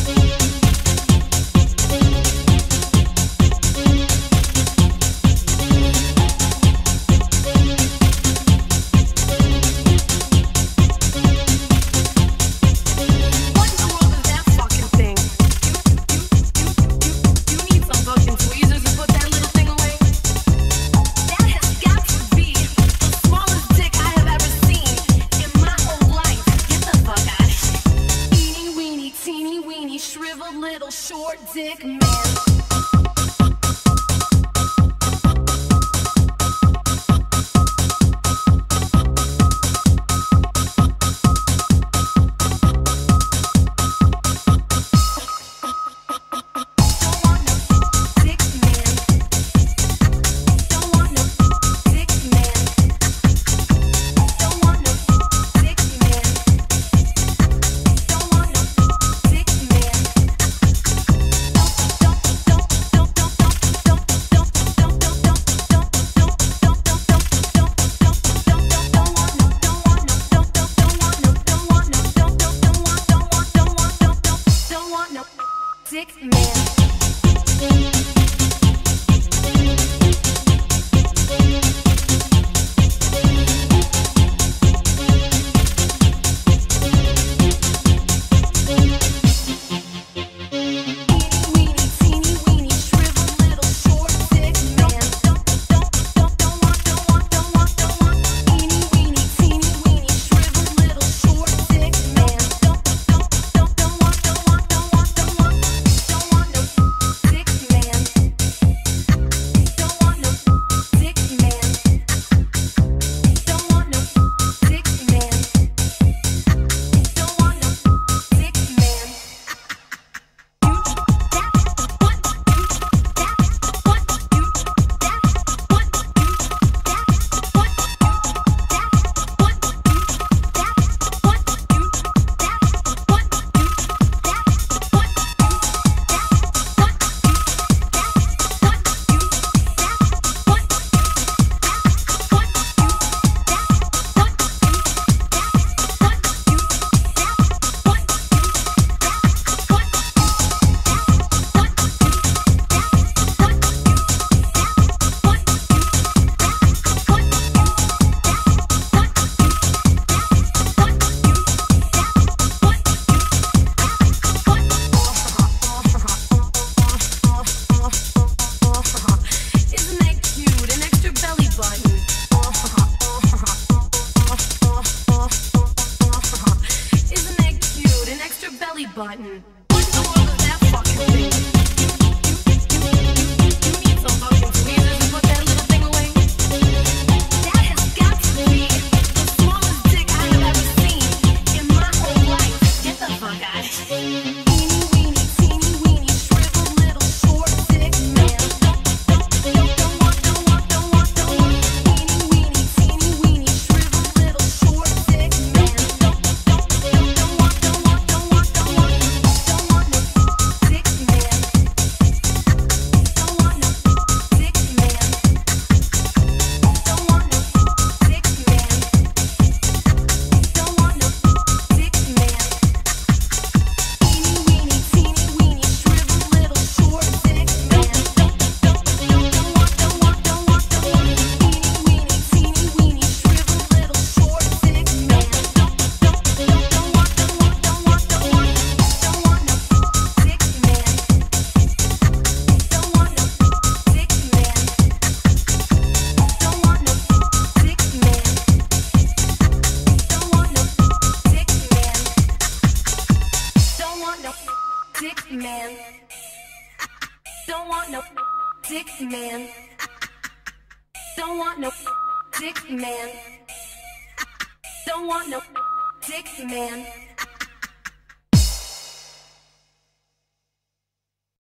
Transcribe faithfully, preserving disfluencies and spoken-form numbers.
button. What in the world is that fucking thing? You need some fucking tweezers to put that little thing away. That has got to be the smallest dick I have ever seen in my whole life. Get the fuck out of here. Teeny weeny, teeny weeny, shriveled little short dick man. Don't, don't want, don't want, don't want, don't want. Teeny weeny, teeny weeny, shriveled little short dick man. Don't, don't, don't, don't want, don't want, don't want, don't want. Don't want no dick man. Don't want no dick man. Don't want no dick man. Don't want no dick man. Teeny weeny, teeny weeny, shriveled little short dick man. Don't, don't, don't, don't want, don't want, don't want, don't want. Teeny weeny, teeny weeny, shriveled little short dick man. Don't, don't, don't, don't want, don't want, don't want, don't want. Don't want no dick man. Don't want no dick man. Don't want no dick man. Don't want no dick man. Don't want no dick man. Don't want no dick man. Don't want no dick man. Don't want no dick man.